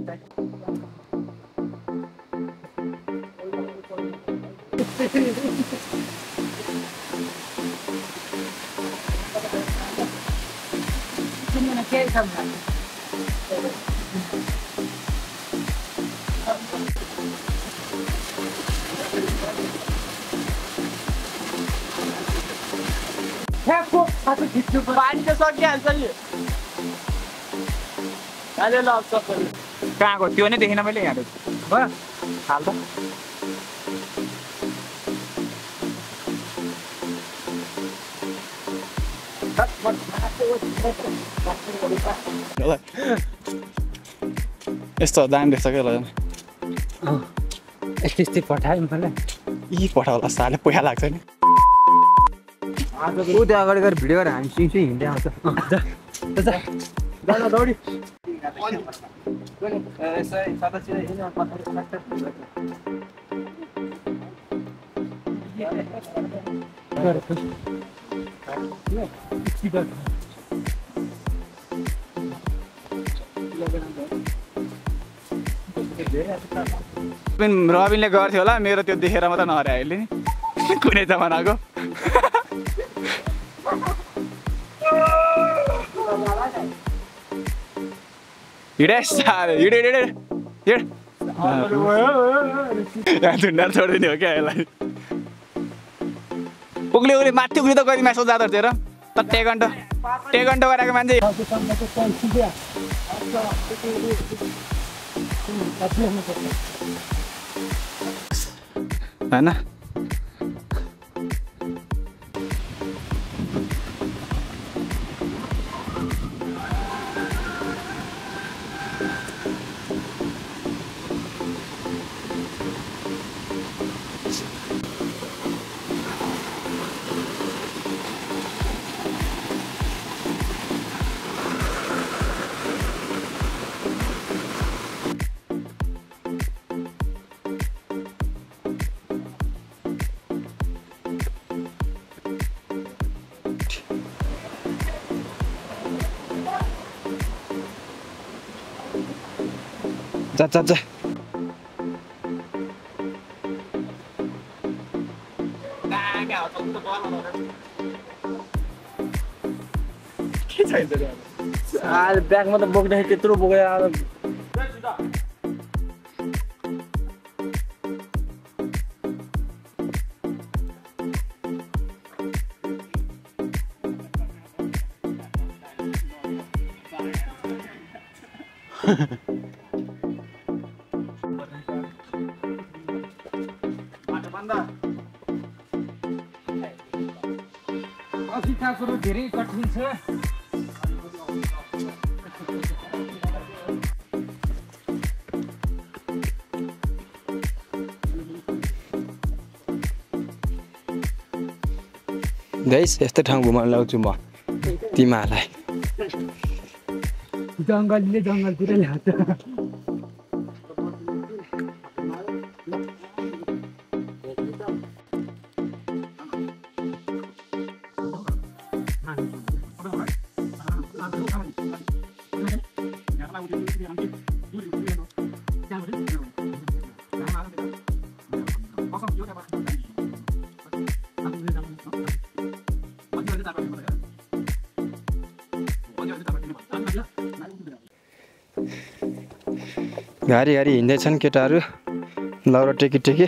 पानी त सकिहाल्छ नि अहिले ल सबै कहाँको त्यो नै देखिन मैले यहाँ भयो हाल त यस्तो दाम देख्छ क्या ल यस्तै पठायो मलाई यी पठाउला साले पैसा लाग्छ नि ऊ त्यो अगाडि गएर भिडियो गरेर हामी सिङ हिँड्दै आउँछ दौडी रबिनले गर्थ्यो होला मेरो त्यो देखेर मात्र नहरे अहिले नि कुनै जमानाको झुन्डा छोडिदिने हो क्या यसलाई उक्ले उक्ले माथि उक्ले त कति मासु जाँदो रहेछ र त टेकन्टो गराएको मान्छे होइन जा जा जा ब्यागमा त बोक्दाखेरि त्यत्रो बोकेर कुरो धेरै कठिन छ गाइस यस्तै ठाउँ घुमाउन लाउँछु म तिमीहरूलाई जङ्गलले जङ्गलतिर ल्याउँछ घारी घारी हिँड्दैछन् केटाहरू लौरो टेकी टेकी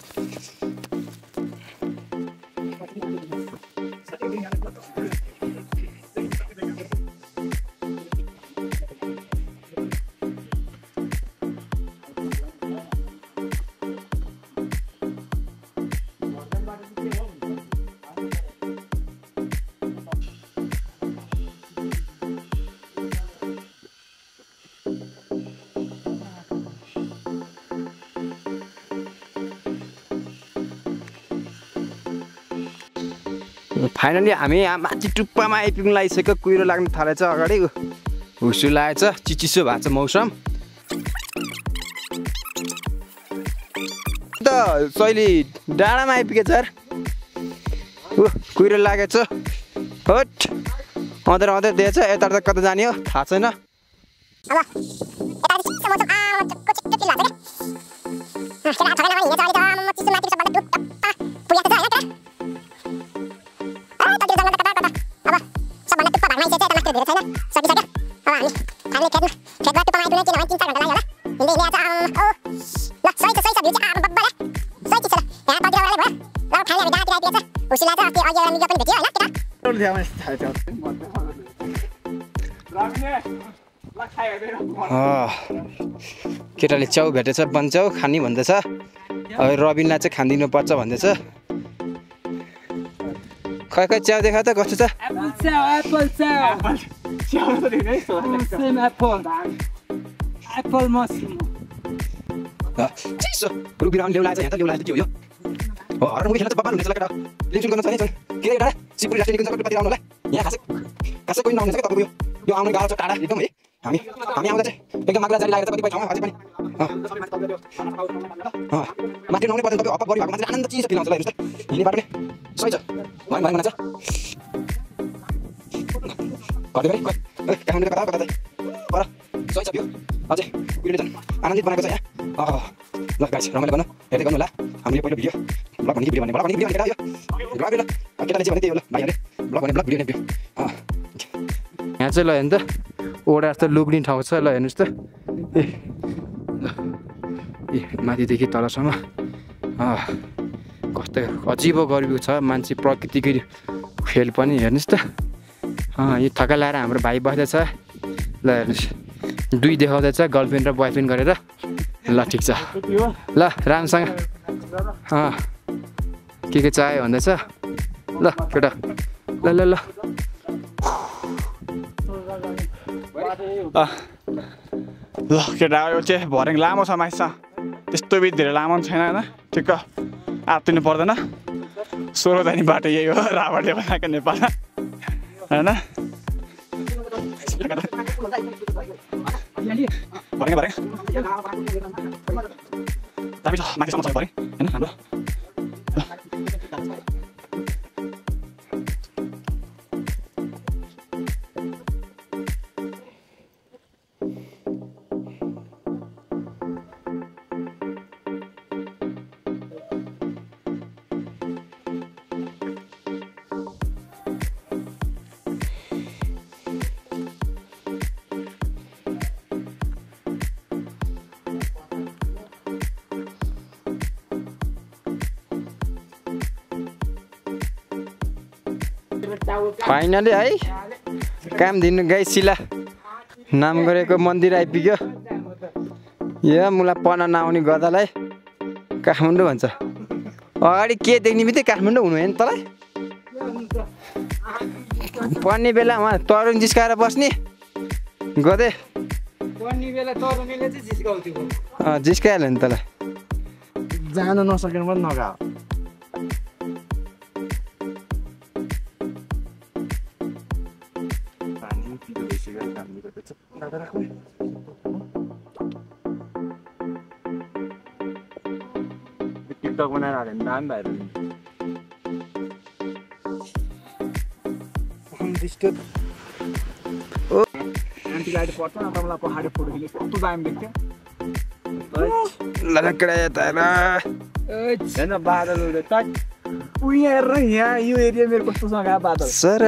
फाइनली हामी यहाँ माथि टुप्पामा आइपुग्नु लागिसक्यो कुहिरो लाग्न थालेछ अगाडि हुसु लागेछ चिचिसो भएको छ मौसम त सैली डाँडामा आइपुगेछ यार कुहिरो लागेछ हट अँधेर अँधेर दिएछ यता कता जाने हो थाहा छैन केटाले च्याउ भेटेछ बनच्याउ खाने भन्दैछ अब रबिनलाई चाहिँ खानिदिनु पर्छ भन्दैछ खै खै च्याउ देखा त कस्तो छ चिसो रुबी राउन्ड ल्याउला चाहिँ यहाँ त ल्याउला के हो यो हो हर मुभी खेल्न त बब्बान हुनेछ ल केटा लिन्चुल गर्न छैन के केटा सिपुरी राष्ट्रिय निकुञ्जको पति आउनु होला यहाँ खासै कोही नआउने छ के तपाईको यो आउने गाह्रो छ टाढा एकदम है हामी आउँदा चाहिँ एकदम माग्ला जारी लागेर कतिपय ठाउँमा अझै पनि माथि नआउने पर्दैन तपाईँ अप बढी भएको मान्छे आनन्द चिज फिल आउँछ ल हेर्नुहोस् त हिँड्ने बाटो नै सही छ भएन भएन भन्छ घरले पनि काठमाडौँ कता कता पर सही छ भ्यू अझै उहिले झन् आनन्दित बनाएको छ यहाँ ल गाइस रमाइलो गर्नु हेर्दै गर्नु होला हामीले पहिलो भिडियो ब्लग भन्ने भिडियो भन्ने ब्लग भन्ने भिडियो भनेर यो ब्लग ल केटाले चाहिँ भने त्यही हो ल भाइहरूले ब्लग भन्ने ब्लग भिडियो नै यहाँ चाहिँ ल हेर्नु त ओडा जस्तो लुग्ने ठाउँ छ ल हेर्नुहोस् त ए माथिदेखि तलसम्म कस्तो अजिबो गरिबो छ मान्छे प्रकृतिकै खेल पनि हेर्नुहोस् त यो थका लाएर हाम्रो भाइ बस्दैछ ल हेर्नुहोस् दुई देखाउँदैछ गर्लफ्रेन्ड र बोयफ्रेन्ड गरेर ल ठिक छ ल राम्रोसँग के चाह्यो भन्दैछ ल केटा ल ल ल ल केटा यो चाहिँ भर्याङ लामो छ माइस त्यस्तो बिच धेरै लामो पनि छैन होइन ठिक्क आत्तिनु पर्दैन 16 दानी बाटो यही हो रावणले बनाएको नेपालमा होइन भर्याङ भर्याङ दामी छ माथिसम्म छ भर्याङ होइन हाम्रो फाइनली है काम दिनु गाई शिला नाम गरेको मन्दिर आइपुग्यो यो मलाई पढ्न नआउने गर्दालाई काठमाडौँ भन्छ अगाडि के देख्ने बित्तिकै काठमाडौँ हुनु होइन तँलाई पढ्ने बेला उहाँ तरुण जिस्काएर बस्ने गदे पढ्ने बेला तरुणले चाहिँ जिस्काउँथ्यो जिस्काइहाल्यो नि तँलाई जान नसकेर पनि नगा टिकटक बनाएर हाल्यो भने दामी भएर आन्टीलाई अहिले पर्छ न तपाईँलाई पहाडी फोटो खिच्ने कस्तो दामी देख्थ्यो होइन बादलहरू त उयो हेरेर यहाँ यो एरिया मेरो कस्तो सँग बादल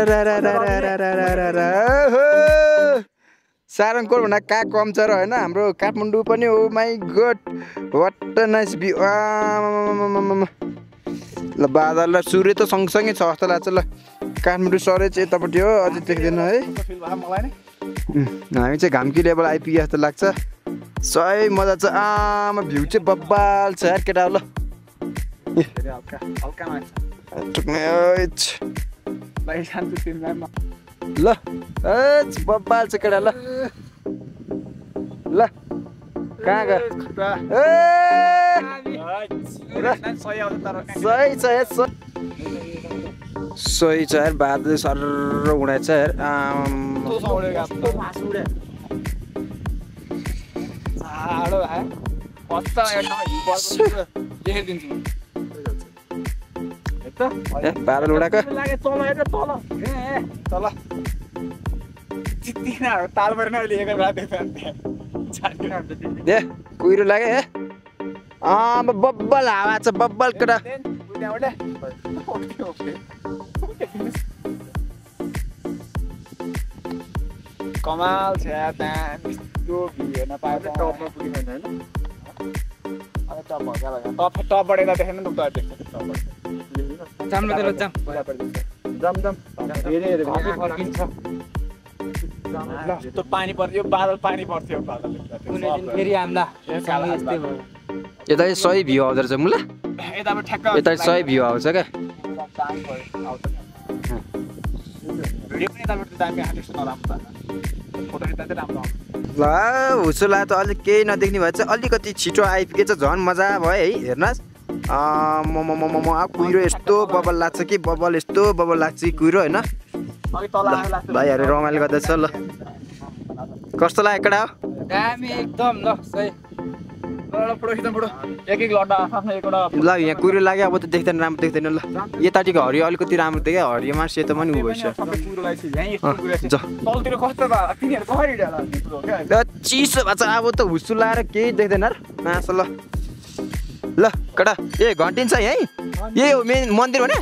सारङकोट भन्दा कहाँ कम छ र होइन हाम्रो काठमाडौँ पनि हो my god what nice view ल बादल र सूर्य त सँगसँगै छ जस्तो लाग्छ ल काठमाडौँ सरै चाहिँ यतापट्टि हो अझै देख्दैन है हामी चाहिँ घामकी लेभल आइपुगे जस्तो लाग्छ सही मजा छ आमा भ्यू चाहिँ बब्बाल छ यार केटा ल ल बब्बाल छ केटा ल ल कहाँ गयो सही छ यार बादल सर उडाएछ यार बादल उडाएको दे कुहिरो लाग्यो ए बब्बल हावा छ बब्बल केटा कमाल छ यार त्यहाँ यस्तो भ्यू हेर्न पाएर टपमा पुगिँदैन होइन अब टप भएका भएका टपबाट यता देखेन नि त देख्छ टपबाट त्यो पानी पर्थ्यो बादल पानी पर्थ्यो फेरि हामीलाई यता चाहिँ सही भ्यू आउँदो रहेछ मुला यताबाट ठ्याक्क यता सही भ्यू आउँछ क्या भिडियो पनि यताबाट दामी आर्टिस्ट नराम्रो फोटो यता चाहिँ राम्रो आउँछ ल हुसुला त अलिक केही नदेख्ने भए चाहिँ अलिकति छिटो आइपुगेछ झन् मजा भयो है हेर्नुहोस् कुहिरो यस्तो बबल लाग्छ कि बबल यस्तो बबल लाग्छ कि कुहिरो होइन भाइहरू रमाइलो गर्दैछ ल कस्तो लाग्यो केटा हो दामी एकदम ल सही फोटो खिच्नु फोटो एक लड्डा आफ्नो एकवटा ल यहाँ कुहिरो लाग्यो अब त देख्दैन राम्रो देख्दैन ल यताटिको हरियो अलिकति राम्रो देख्यो हरियोमा सेतो पनि उ भइसक्यो तलतिर कस्तो भयो तिनीहरू कसरी हिँड्यो चिसो भएको छ अब त हुसु लाएर केही देख्दैन र मासु ल ल केटा ए घन्टिन्छ यहीँ यही हो मेन मन्दिर हो नि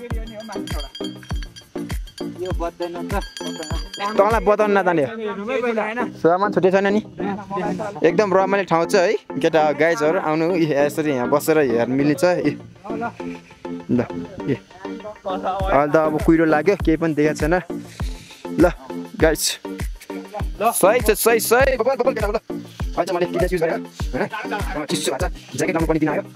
तँलाई बताउनु नजाने सामान छुट्टै छैन नि एकदम रमाइलो ठाउँ छ है केटा गाइजहरू आउनु यसरी यहाँ बसेर हेर्नु मिलिन्छ ए ल ए अहिले त अब कुहिरो लाग्यो केही पनि देखाएको छैन ल गाइज सही छ सही सही अहिले मैले किन युज गरेँ होइन चिसो भएको छ ज्याकेट लाउनु पनि दिन आयो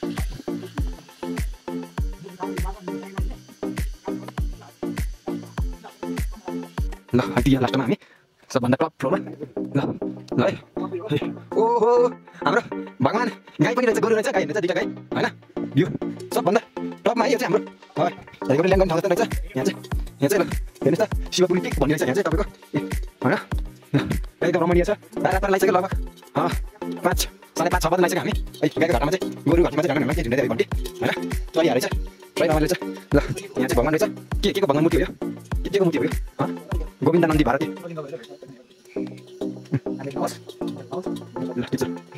ल अहिले लास्टमा हामी सबभन्दा टप फ्लोरमा ल ल है ओहो हाम्रो भगवान् गाई पनि रहेछ गोरु रहेछ गाई रहेछ दुईटा गाई होइन यो सबभन्दा टपमा यो चाहिँ हाम्रो हेरेको ल्याङ्गन ठाउँ रहेछ यहाँ चाहिँ ल हेर्नुहोस् त शिवपुरी पिक भन्ने रहेछ यहाँ चाहिँ तपाईँको ए होइन एकदम रमणीय छ रात लगाइसक्यो लगभग 5 साढे 5 6 बजी लगाइसक्यो हामी है गाईको घाटामा चाहिँ गोरु घाटीमा चाहिँ झन्डै झुन्डै घन्टी होइन चलिहाल्छ ट्राई रमाइलो छ ल यहाँ चाहिँ भगवान् रहेछ के को भगवान् मूर्ति हो यो के को मूर्ति हो यो गोविन्द नन्दी भारती ल ठिक छ